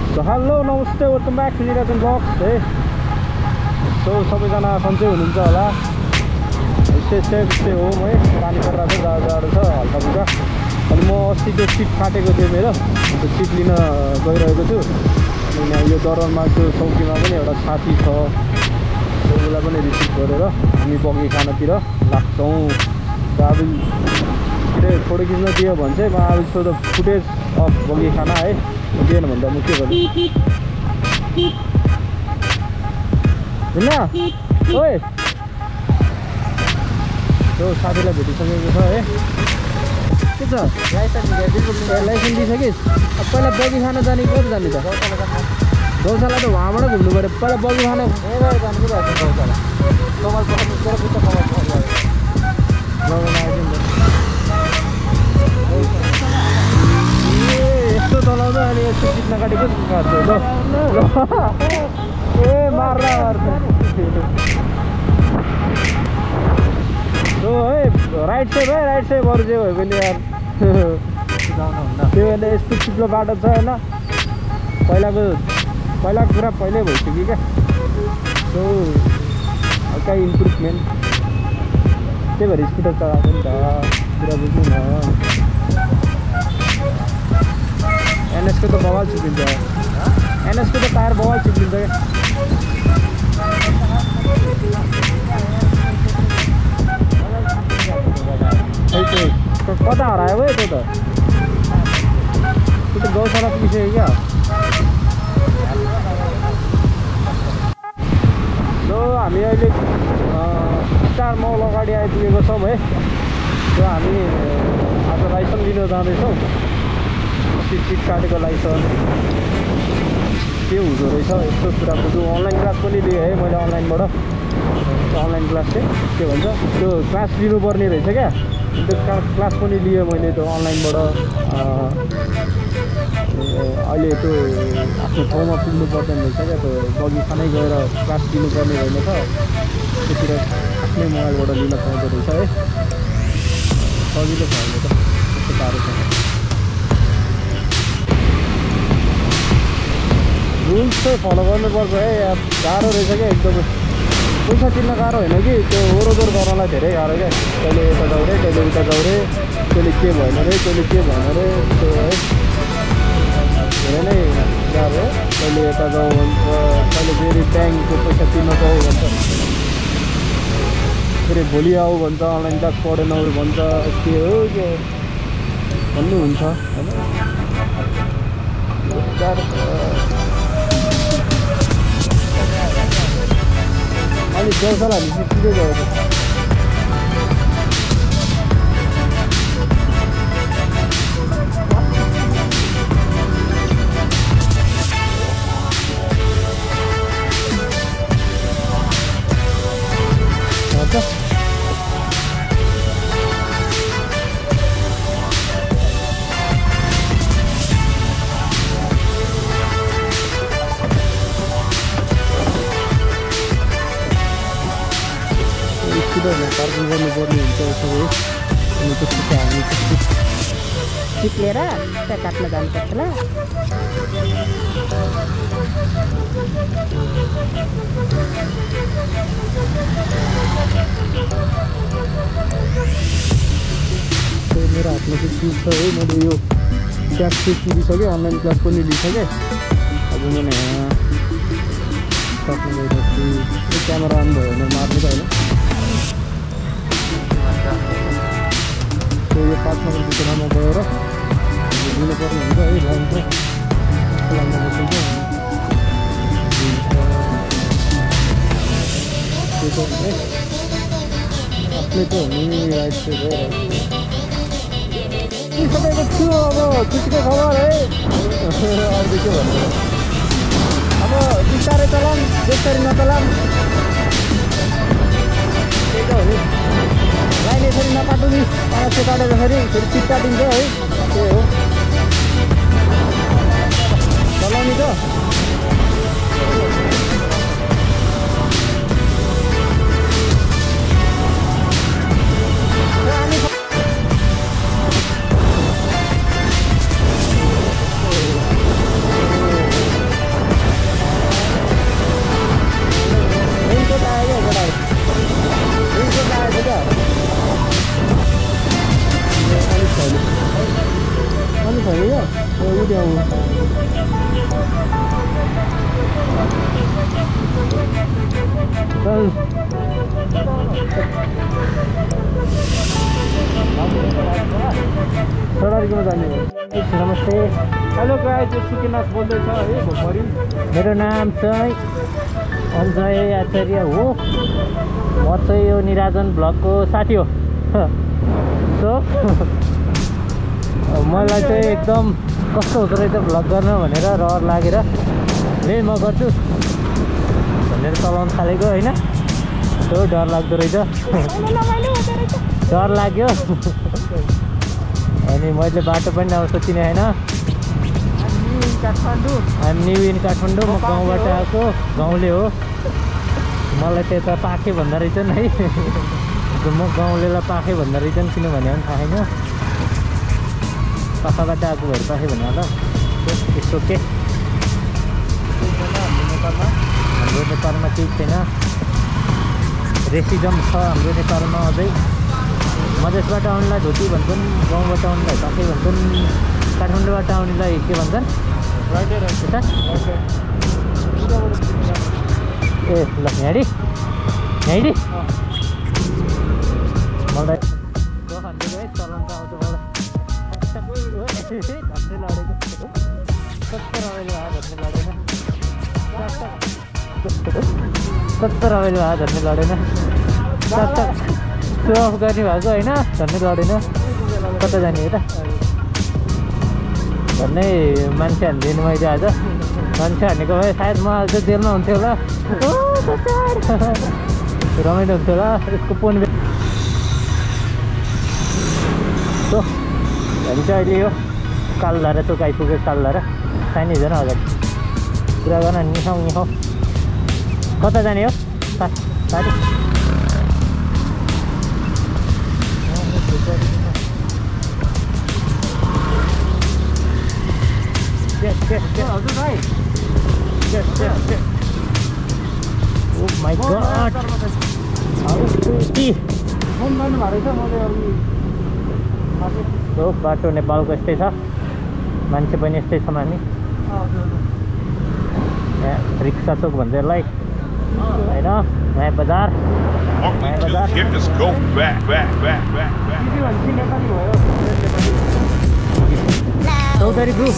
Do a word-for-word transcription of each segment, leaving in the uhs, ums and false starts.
So hello, namaste, welcome back to Nirajan Vlogs. Hey, so सबैजना सन्चै हुनुहुन्छ होला। स्टे सेफ स्टे होम है। पानी परिरहेको छ, जाडो जाडो छ हल्का फुल्का। अनि म अस्ति त्यो सिट फाटेको थियो मेरो, त्यो सिट लिन गइरहेको छु। अनि यहाँ यो दरबारमा त्यो चौकीमा पनि एउटा साथी छ, उसलाई पनि रिसिभ गरेर हामी बगी खानातिर लाग्छौँ। अब छिटै फोटो खिच्न दियो भने चाहिँ म अब सो द फुटेज अफ बगी खाना है दिएन भन्दा म के गर्नु होइन। ओए त्यो साथीलाई भेटिसकेको छ है। के छ लाइसेन्स दिइसकिस्? अब पहिला बगी खाना जाने कति जाने त? गौशाला त वहाँबाट घुम्नु पऱ्यो। पहिला बगी खाना जानु गौशाला यस्तो चलाउँदा अनि यस्तो जित्न काटेको काट्छु ल ए मार्ला मार्छ है। राइट साइड है, राइट साइड अरू जे भयो भने यार त्यो भने यस्तो चिप्लो बाटो छ होइन। पहिलाको पहिलाको कुरा पहिल्यै भइसक्यो क्या। सो हल्का इम्प्रुभमेन्ट, त्यही भएर स्कुटर चलाएको नि त कुरा बुझ्नु न। एनएसको त बवाल चिप्लिन्छ, एनएसको त टायर बवाल चिप्लिन्छ क्या। कता हरायो है त्यो त? त्यो त गौशाला पुगिसक्यो क्या। सो हामी अहिले स्टार मल अगाडि आइपुगेको छौँ है। सो हामी आज लाइसेन्स लिन जाँदैछौँ। सिट सिट काटेको लाइसेन्स के हुँदो रहेछ यस्तो कुरा बुझ्नु। अनलाइन क्लास पनि लिएँ है मैले अनलाइनबाट। अनलाइन क्लास चाहिँ के भन्छ त्यो क्लास लिनुपर्ने रहेछ क्या। त्यो क्लास पनि लिएँ मैले त्यो अनलाइनबाट। अहिले त्यो आफ्नो ठाउँमा पुग्नु पर्दैन रहेछ क्या। त्यो बगी खानै गएर क्लास लिनुपर्ने होइन त, त्यतिर आफ्नै मोबाइलबाट लिन पाउँदो रहेछ है। सजिलो छ अहिले त, त्यस्तो साह्रो छ। रुल्स चाहिँ फलो गर्नुपर्छ है यार। गाह्रो रहेछ क्या एकदमै। पैसा तिर्न गाह्रो होइन कि त्यो ओरोदोर गर्नलाई धेरै गाह्रो क्या। कहिले यता जाउरे, कहिले उता जाउरे, कहिले के भएन रे, कहिले के भएन रे, त्यो है धेरै नै गाह्रो। कहिले यता जाउँ भन्छ, कहिले फेरि ब्याङ्कको पैसा तिर्न जाउँ भन्छ, फेरि भोलि आऊ भन्छ, अनलाइन क्लास पढेन भन्छ, के हो के भन्नुहुन्छ होइन। अलिक गौशाला हामी सिधै गयो त। पार्किङ गर्नुपर्ने हुन्छ सबै। अनि त्यसपछि हामी सिट लिएर त्यहाँ काट्न जानुपर्छ ल। मेरो हातमा चाहिँ चिज छ है। मैले यो क्लास चाहिँ तिरिसकेँ, अनलाइन क्लास पनि लिइसकेँ। अब मैले सक्नु गइरहेको छु। क्यामेरा अन भयो भने मार्नु त होइन। यो पाँच नम्बर भित्रमा गएर दिनुपर्ने हुन्छ है। भन्छ लाइन बसिन्छ त्यो त है आफ्नै त हुने राइट चाहिँ भयो। सबैको छु अब खुसीको खबर है। अरू के भन्नु, अब बिस्तारै चलाऊँ, त्यसरी नचलाऊँ, त्यही त हो नि। लाइन यसरी नकाटु नि, पाँच काटेर फेरि फेरि सिट काटिन्छ है। त्यही हो चलाउने त। चल सडारीकोमा जाने हो। नमस्ते। हेलो गाइस, यो सुकेनाथ बोल्दैछ है भोकमरी। मेरो नाम चाहिँ अञ्जय आचार्य हो। म चाहिँ यो निराजन ब्लगको साथी हो। सो मलाई चाहिँ एकदम कस्तो हुँदो रहेछ भ्लग गर्न भनेर रहर लागेर ले म गर्छु भनेर चलाउन थालेको होइन। त्यो डर लाग्दो रहेछ, डर लाग्यो। अनि मैले बाटो पनि अब सोचिने होइन। हामी न्यु इन काठमाडौँ। म गाउँबाट आएको, गाउँले हो। मलाई त्यता पाखे भन्दा रहेछन् है। म गाउँलेलाई पाखे भन्दा रहेछन्, किनभने पनि थाहा छैन। पाखाबाट आएको भएर पाखे भन्नु होला। यस्तो के हाम्रो नेपालमा केही छैन, रेसिजम छ हाम्रो नेपालमा अझै। मधेसबाट आउनेलाई धोती भन्छन्, गाउँबाट आउनेलाई पाखे भन्छन्, काठमाडौँबाट आउनेलाई के भन्छन् यता ए ल यहाँडी यहाँडी मलाई खान्छु है चलन त आउँछ मलाई। धन्ने लडेको कस्तो रमाइलो भयो धन्ने लडेन, कस्तो रमाइलो भयो धन्ने लडेन। सो अफ गर्ने भएको होइन, धन्ने लडेन। कता जाने हो त भन्ने मान्छे हानिदिनु मैले आज। मान्छे हानेको भए सायद म आज जेलमा हुन्थ्यो होला। रमाइलो हुन्थ्यो होला यसको पोन। सो हामी चाहिँ अहिले यो कालधारा चोक आइपुग्यो। कालधारा साइने झन् अगाडि कुरा गर्न निखाउँ निखाउँ। कता जाने हो साथी? हजुर भाइ। ओ माई गॉड, हो बाटो नेपालको यस्तै छ, मान्छे पनि यस्तै छौँ हामी। यहाँ रिक्सा चोक भन्छ यसलाई होइन, नयाँ Bazar. Naya Bazar Chaudhary group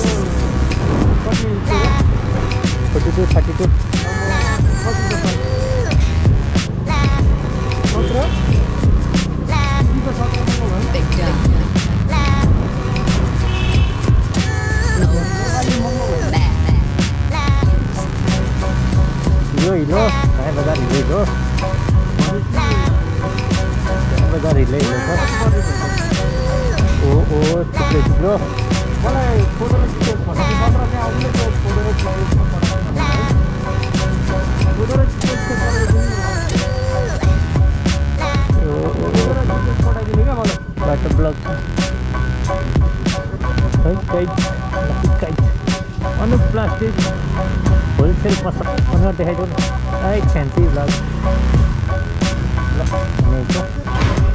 forty two thirty two हिलो हिलो नयाँ बजार हिलो हिलो बजार हिलो हिलो छ। ओ ओ थुप्रै थुप्रो मलाई फोटो बाटो ब्लक अनु प्लास्टिक होलसेल पसल अनुहार देखाइदिनु है फ्यान्सी ब्लग ल